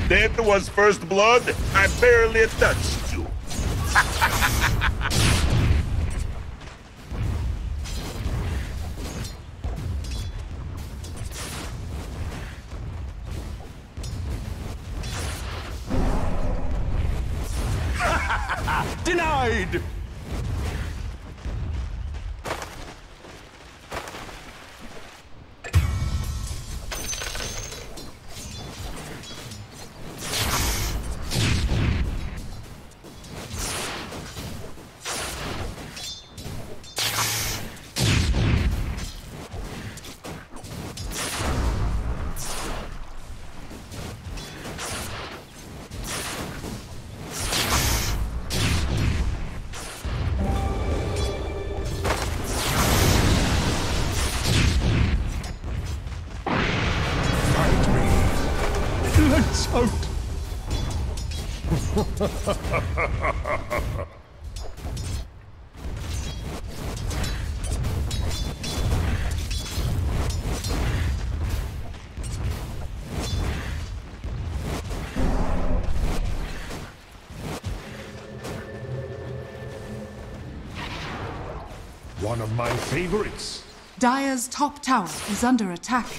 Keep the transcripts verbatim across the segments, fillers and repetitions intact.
Death was first blood. I barely touched you. Denied! Lights out! One of my favorites. Dire's top tower is under attack.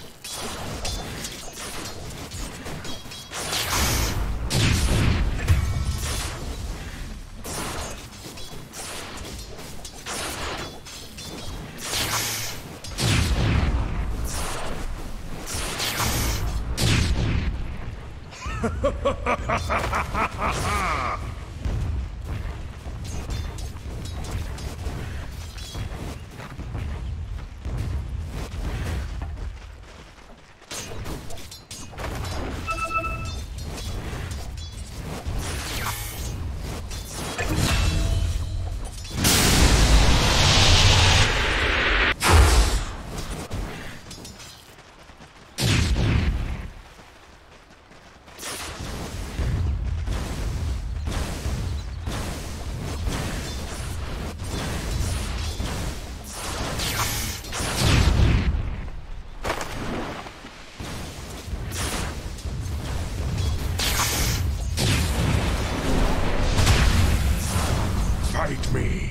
Fight me.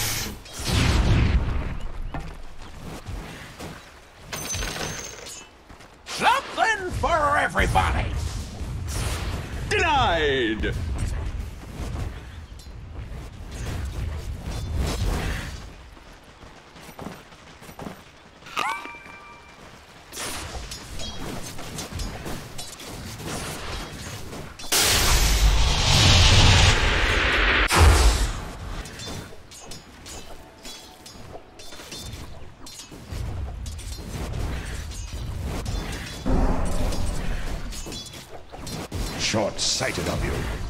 Something for everybody. Denied! Short-sighted of you.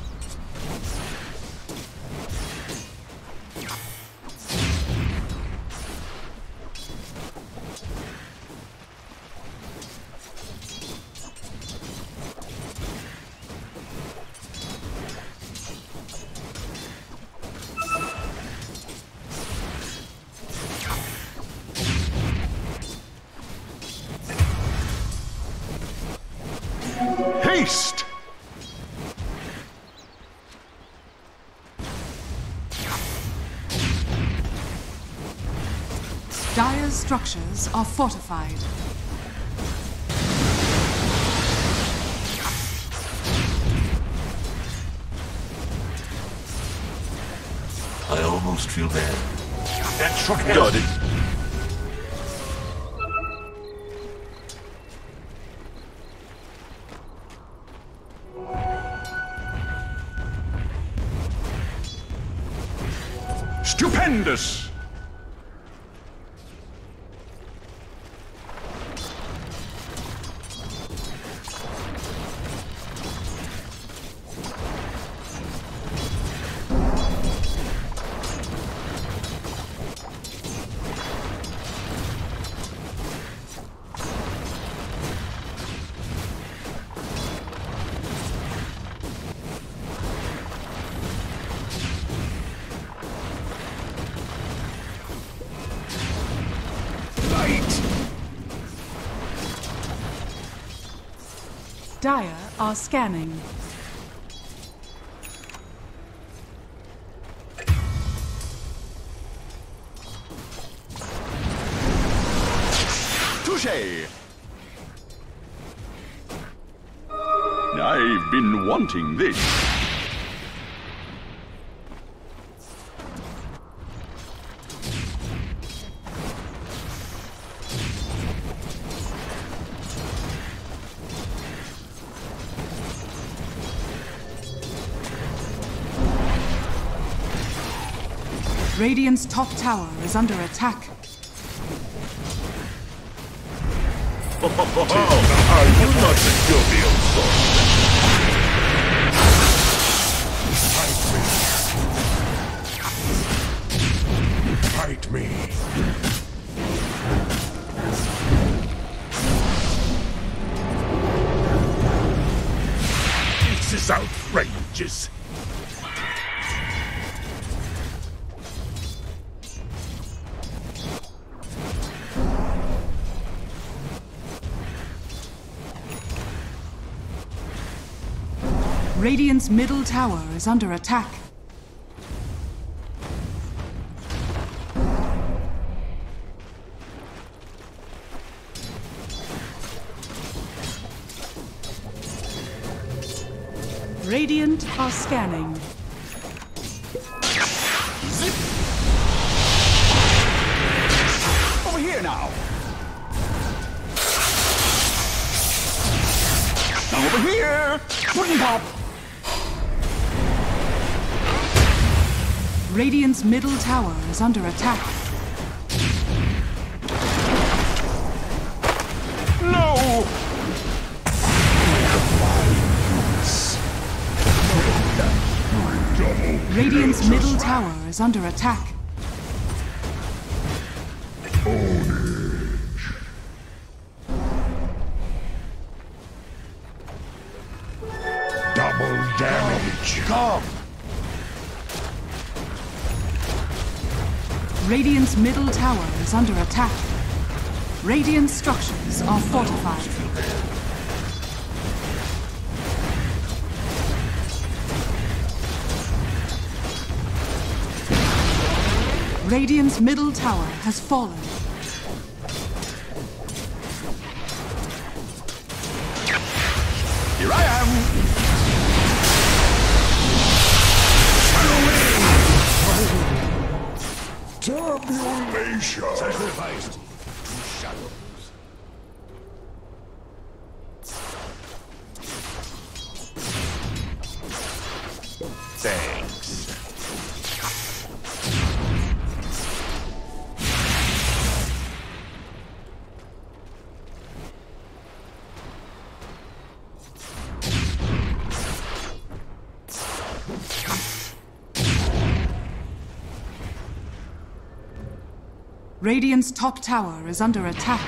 Haste! Dire's structures are fortified. I almost feel bad. That should help. Got it. Stupendous! Dire are scanning. Touché! I've been wanting this. Radiant's top tower is under attack. Are you not the jovial sort? Fight me. This is outrageous. Radiant's middle tower is under attack. Radiant are scanning. Over here now. Over here. Pudding pop. Radiant's middle tower is under attack. No. Radiant's middle tower is under attack. Double damage. Come. Radiant's middle tower is under attack. Radiant structures are fortified. Radiant's middle tower has fallen. Here I am. Tabulation. Sacrificed to shadows. Thanks. Radiant's top tower is under attack.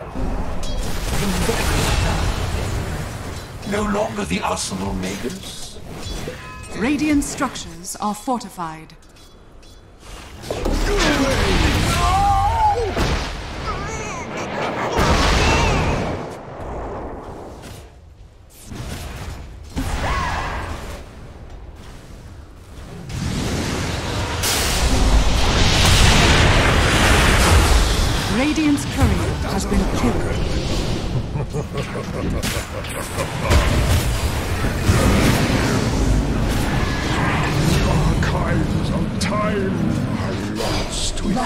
No longer the Arsenal Magus. Radiant structures are fortified. Radiant's courier has been killed. Archives of time are lost with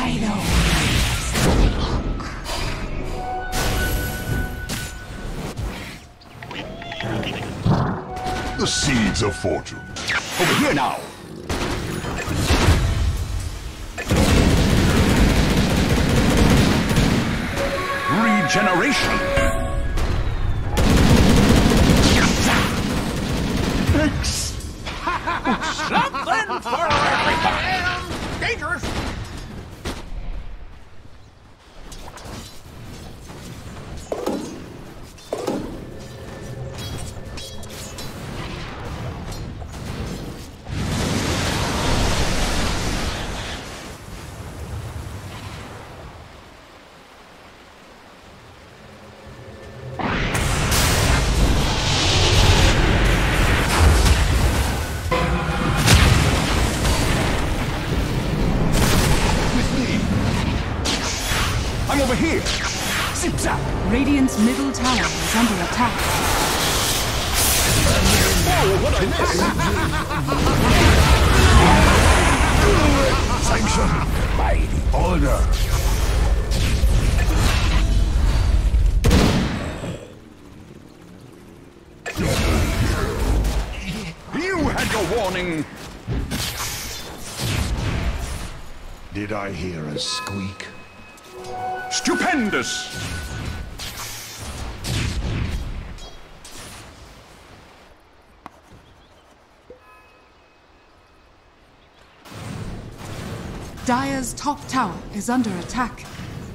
The seeds of fortune. Over here now. Regeneration. Something for everybody. Dangerous. here! Zip zap! Radiant's middle tower is under attack. Oh, what I missed! Sanctioned by the order. You had your warning! Did I hear a squeak? Stupendous! Dire's top tower is under attack.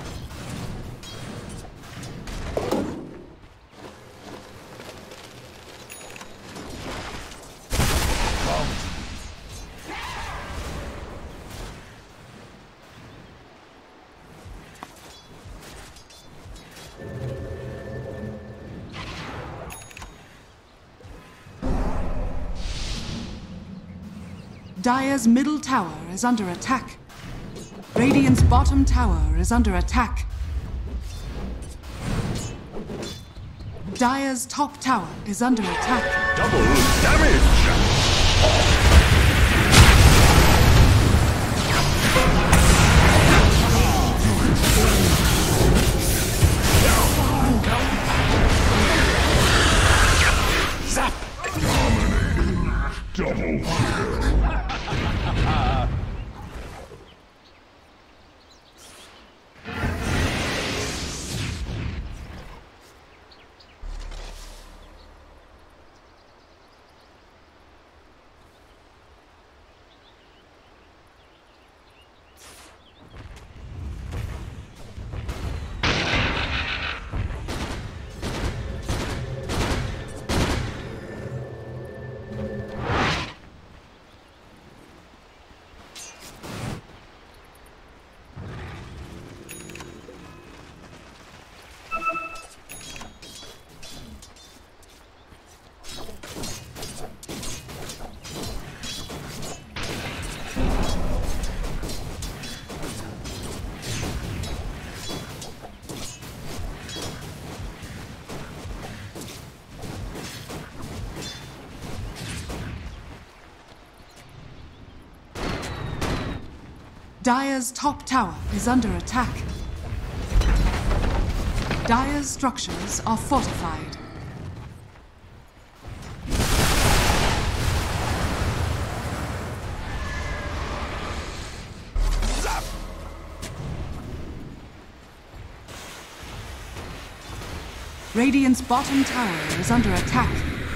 Dire's middle tower is under attack. Radiant's bottom tower is under attack. Dire's top tower is under attack. Double damage! Zap! Dominating. Double kill. Dire's top tower is under attack. Dire's structures are fortified. Radiant's bottom tower is under attack.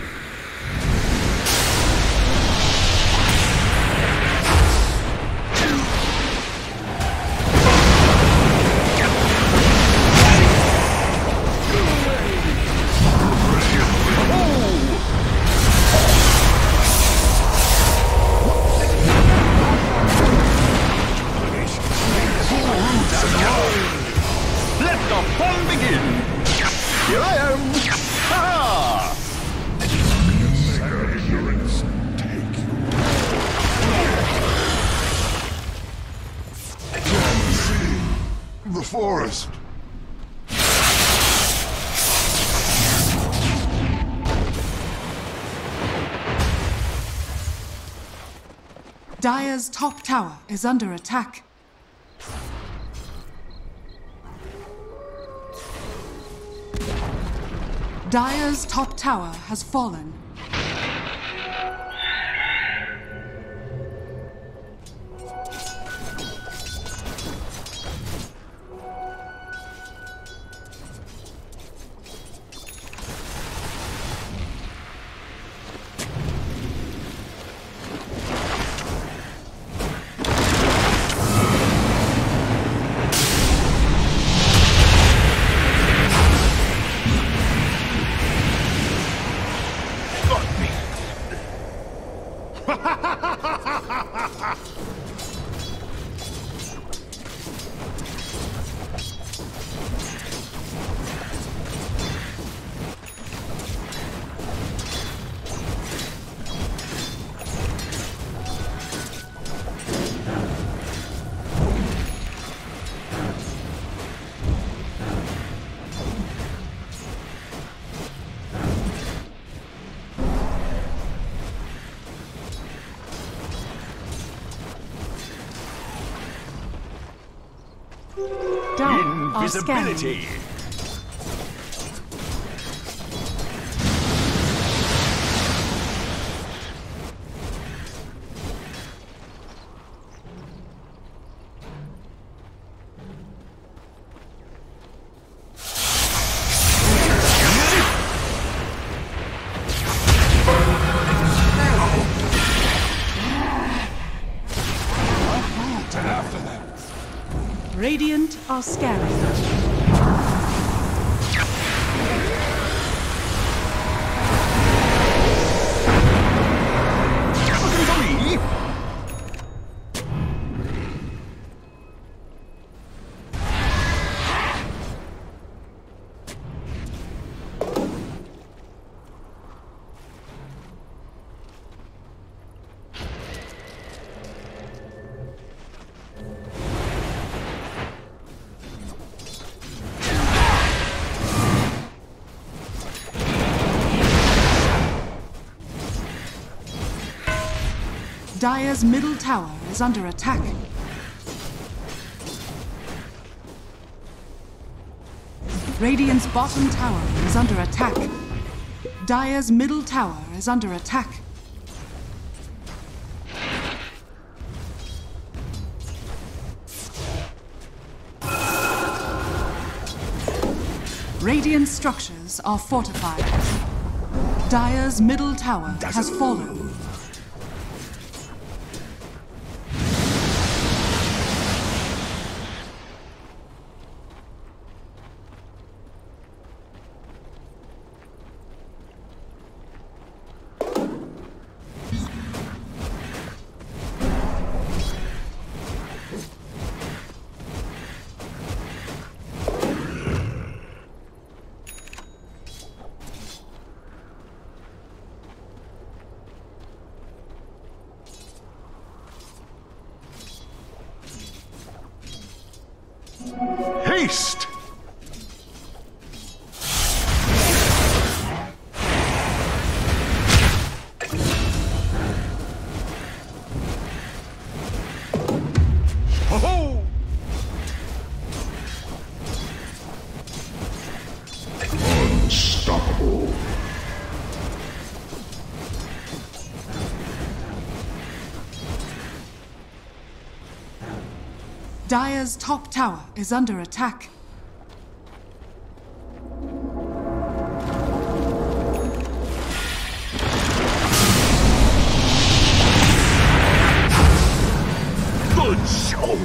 Let the fun begin! Here I am! Ha! Ignorance take you. The forest. Dire's top tower is under attack. Dire's top tower has fallen. are scanning. Invisibility. Radiant are scanning. Looking for me? Dire's middle tower is under attack. Radiant's bottom tower is under attack. Dire's middle tower is under attack. Radiant structures are fortified. Dire's middle tower has fallen. Haste! Ho-ho! Unstoppable. Dire's top tower is under attack. Good show!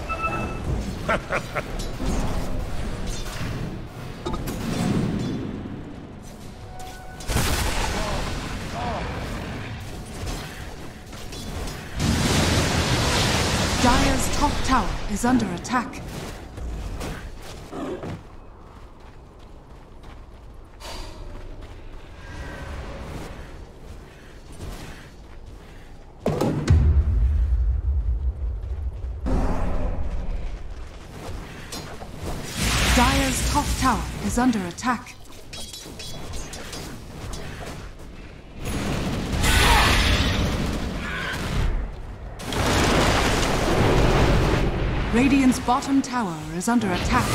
Dire's top tower is under attack. Dire's top tower is under attack. Radiant's bottom tower is under attack.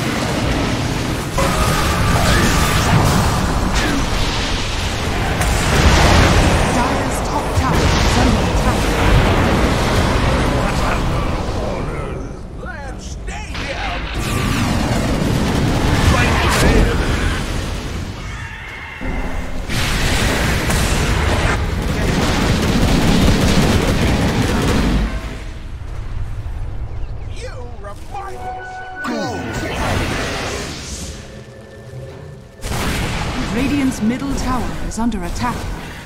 Dire's top tower is under attack. Let's stay here. You remind Radiant's middle tower is under attack.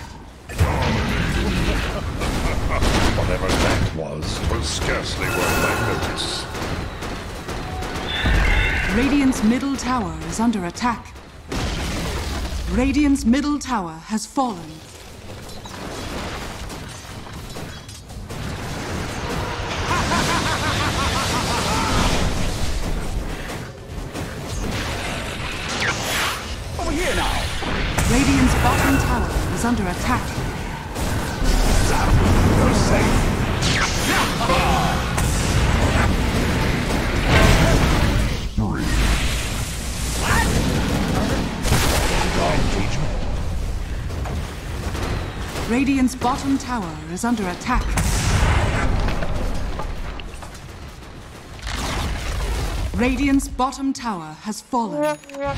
Whatever that was was scarcely worth my notice. Radiant's middle tower is under attack. Radiant's middle tower has fallen. Over here now. Radiant's bottom tower is under attack. You're safe. Three. Radiant's bottom tower is under attack. Radiant's bottom tower has fallen.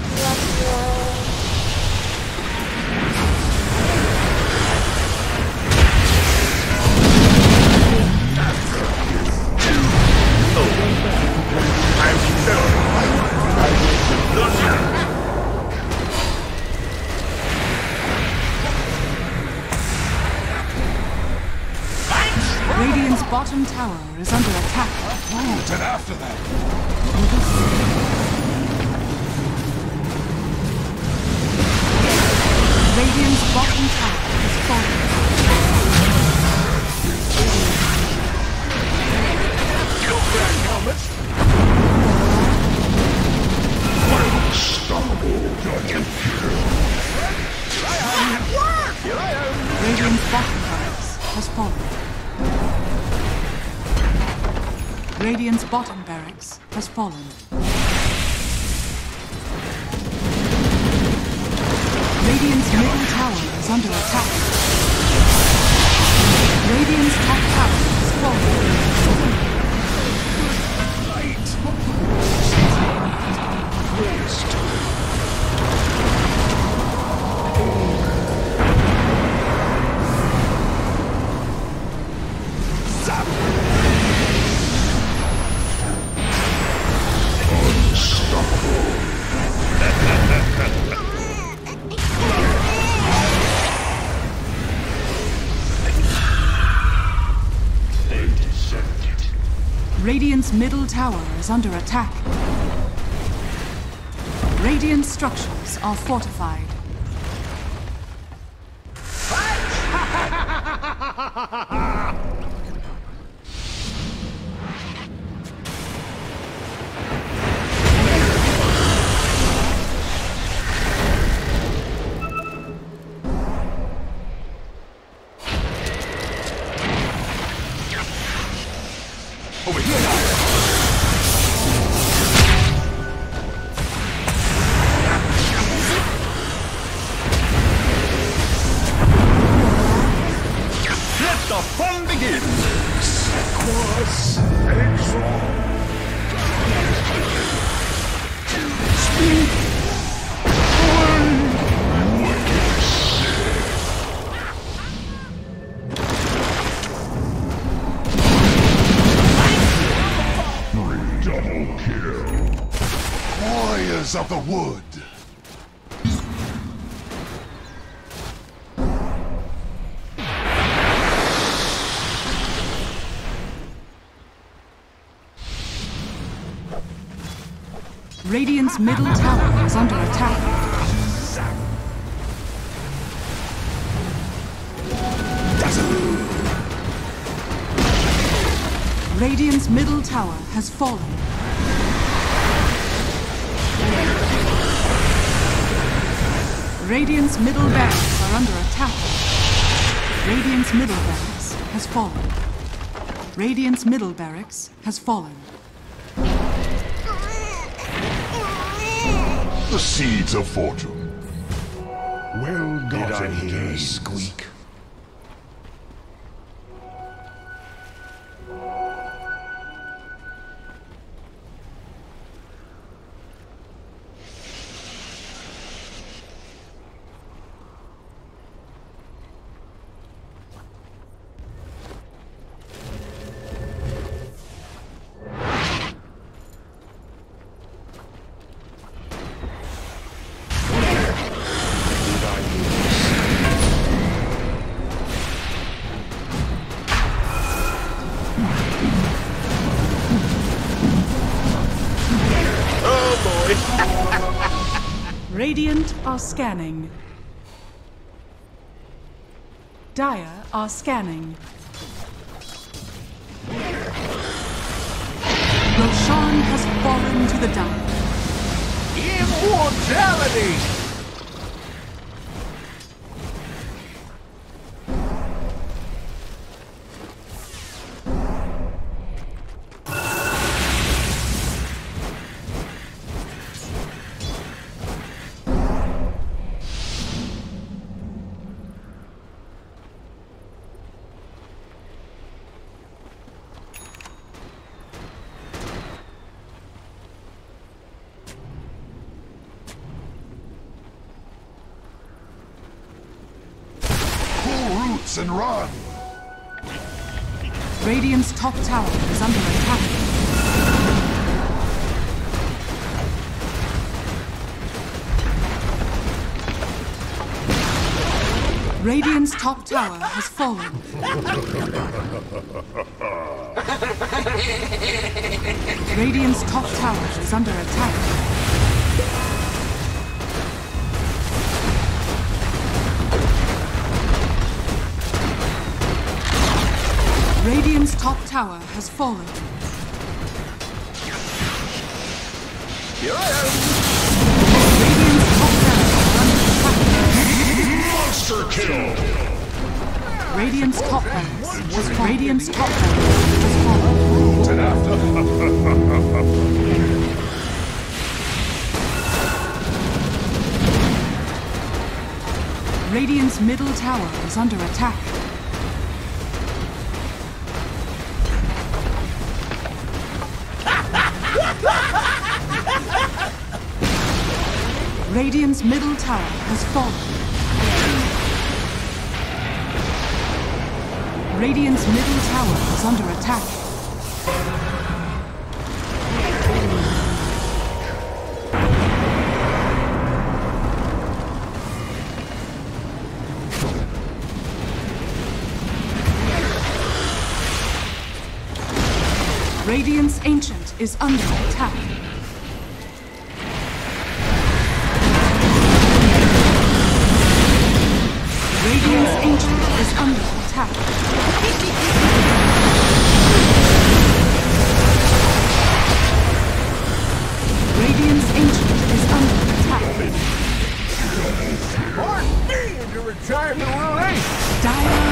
Radiant's bottom tower is under attack. Moved and after that. Radiant's bottom tower is falling. Unstoppable double kill. Radiant's bottom barracks has fallen. Radiant's bottom barracks has fallen. Radiant's middle tower is under attack. Radiant's top tower is falling. Radiant's middle tower is under attack. Radiant structures are fortified. Over here now. Let the fun begin. Sequus exalt. Speak. Double kill. Warriors of the wood. Radiant's middle tower is under attack. Radiant's middle tower has fallen. Radiant's middle barracks are under attack. Radiant's middle barracks has fallen. Radiant's middle barracks has fallen. The seeds of fortune. Well Did I gotten hear a gains. squeak? Radiant are scanning. Dire are scanning. Roshan has fallen to the Dire. Immortality! boots and run. Radiant's top tower is under attack. Radiant's top tower has fallen. Radiant's top tower is under attack. Radiant's top tower has fallen. Here I am. Radiant's top tower is under attack. Monster kill. Radiant's top barracks has fallen. Radiant's top barracks has fallen. And after Radiant's middle tower is under attack. Radiant's middle tower has fallen. Radiant's middle tower is under attack. Radiant's Ancient is under attack. Radiant's Ancient is under attack. Radiant's Ancient is under attack. Pardon me into retirement early. Dire